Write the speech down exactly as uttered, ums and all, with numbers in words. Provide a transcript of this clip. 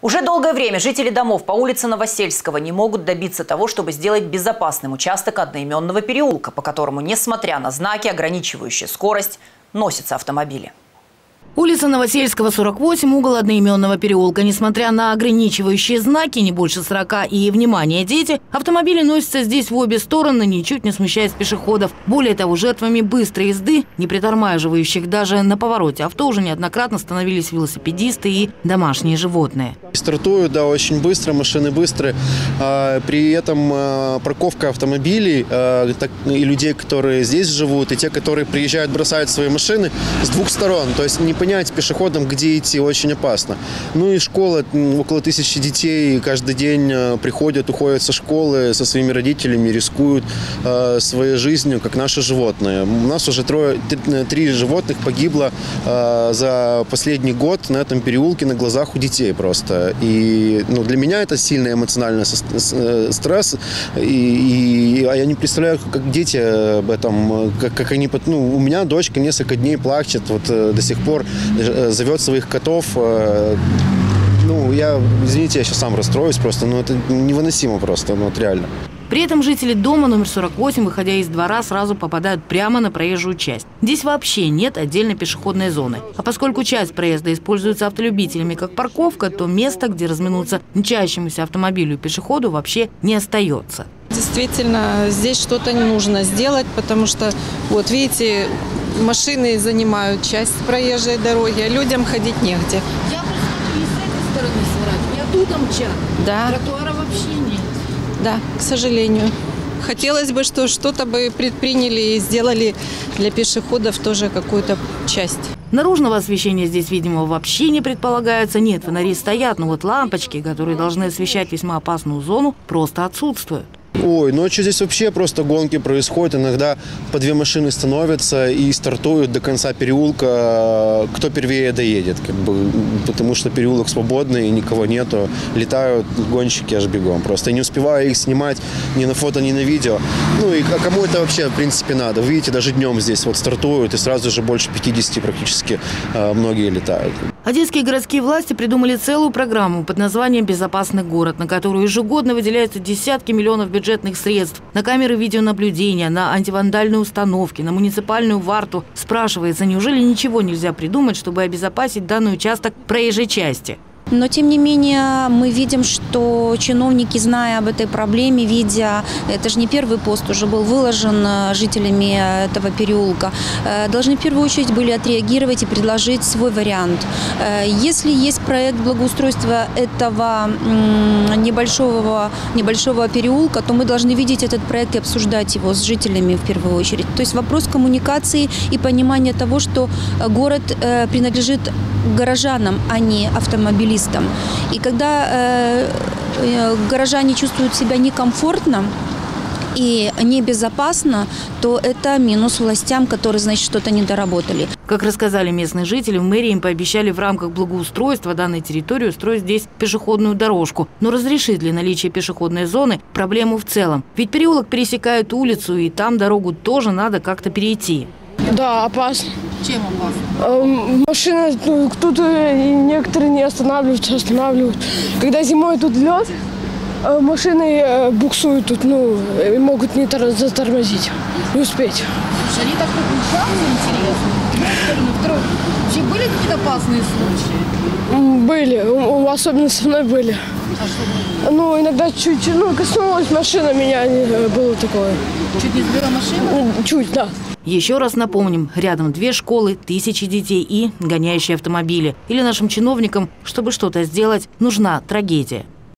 Уже долгое время жители домов по улице Новосельского не могут добиться того, чтобы сделать безопасным участок одноименного переулка, по которому, несмотря на знаки, ограничивающие скорость, носятся автомобили. Улица Новосельского, сорок восемь, угол одноименного переулка. Несмотря на ограничивающие знаки, не больше сорока и, внимание, дети, автомобили носятся здесь в обе стороны, ничуть не смущаясь пешеходов. Более того, жертвами быстрой езды, не притормаживающих даже на повороте авто, уже неоднократно становились велосипедисты и домашние животные. Стартуют, да, очень быстро, машины быстрые. При этом парковка автомобилей и людей, которые здесь живут, и те, которые приезжают, бросают свои машины с двух сторон. То есть не понять пешеходам, где идти, очень опасно. Ну и школа, около тысячи детей каждый день приходят, уходят со школы со своими родителями, рискуют э, своей жизнью, как наши животные. У нас уже трое, три, три животных погибло э, за последний год на этом переулке на глазах у детей просто. И ну, для меня это сильный эмоциональный стресс. И, и, а я не представляю, как дети об этом, как, как они... Ну, у меня дочка несколько дней плачет, вот до сих пор зовет своих котов. Ну, я, извините, я сейчас сам расстроюсь просто, но это невыносимо просто, ну, вот реально. При этом жители дома номер сорок восемь, выходя из двора, сразу попадают прямо на проезжую часть. Здесь вообще нет отдельной пешеходной зоны. А поскольку часть проезда используется автолюбителями как парковка, то места, где разминуться мчащемуся автомобилю и пешеходу, вообще не остается. Действительно, здесь что-то нужно сделать, потому что, вот видите, машины занимают часть проезжей дороги, а людям ходить негде. Я просто и с этой стороны сворачиваю, я тут мчат. Да. Тротуара вообще нет. Да, к сожалению. Хотелось бы, что что-то бы предприняли и сделали для пешеходов тоже какую-то часть. Наружного освещения здесь, видимо, вообще не предполагается. Нет, фонари стоят, но вот лампочки, которые должны освещать весьма опасную зону, просто отсутствуют. Ой, ночью здесь вообще просто гонки происходят. Иногда по две машины становятся и стартуют до конца переулка, кто первее доедет. Как бы, потому что переулок свободный, никого нету. Летают гонщики аж бегом. Просто не успеваю их снимать ни на фото, ни на видео. Ну и кому это вообще, в принципе, надо? Вы видите, даже днем здесь вот стартуют, и сразу же больше пятидесяти практически многие летают. Одесские городские власти придумали целую программу под названием «Безопасный город», на которую ежегодно выделяются десятки миллионов бюджетных средств. На камеры видеонаблюдения, на антивандальные установки, на муниципальную варту. Спрашивается, неужели ничего нельзя придумать, чтобы обезопасить данный участок проезжей части? Но, тем не менее, мы видим, что чиновники, зная об этой проблеме, видя, это же не первый пост уже был выложен жителями этого переулка, должны в первую очередь были отреагировать и предложить свой вариант. Если есть проект благоустройства этого небольшого, небольшого переулка, то мы должны видеть этот проект и обсуждать его с жителями в первую очередь. То есть вопрос коммуникации и понимания того, что город принадлежит горожанам, а не автомобилистам. И когда э, горожане чувствуют себя некомфортно и небезопасно, то это минус властям, которые, значит, что-то не доработали. Как рассказали местные жители, в мэрии им пообещали в рамках благоустройства данной территории устроить здесь пешеходную дорожку. Но разрешит ли наличие пешеходной зоны проблему в целом? Ведь переулок пересекает улицу, и там дорогу тоже надо как-то перейти. Да, опасно. Чем опасно? Э, машины, ну, кто-то, некоторые не останавливаются, останавливают. Когда зимой тут лед, э, машины э, буксуют тут, ну, и могут не затормозить, не успеть. Слушай, они так интересно. Вообще были какие-то опасные случаи? Были, особенно со мной были. А что было? Ну, иногда чуть, ну, коснулась машина меня, было такое. Чуть не сбила машину? Чуть, да. Еще раз напомним, рядом две школы, тысячи детей и гоняющие автомобили. Или нашим чиновникам, чтобы что-то сделать, нужна трагедия.